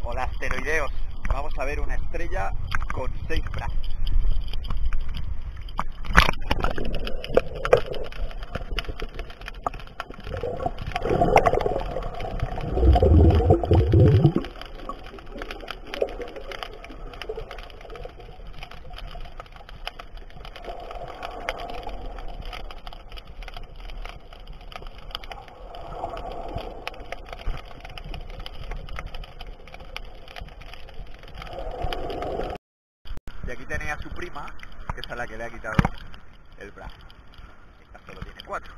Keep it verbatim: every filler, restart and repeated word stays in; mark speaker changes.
Speaker 1: Hola asteroideos, vamos a ver una estrella con seis brazos. Y aquí tenía a su prima, que es a la que le ha quitado el brazo. Esta solo tiene cuatro.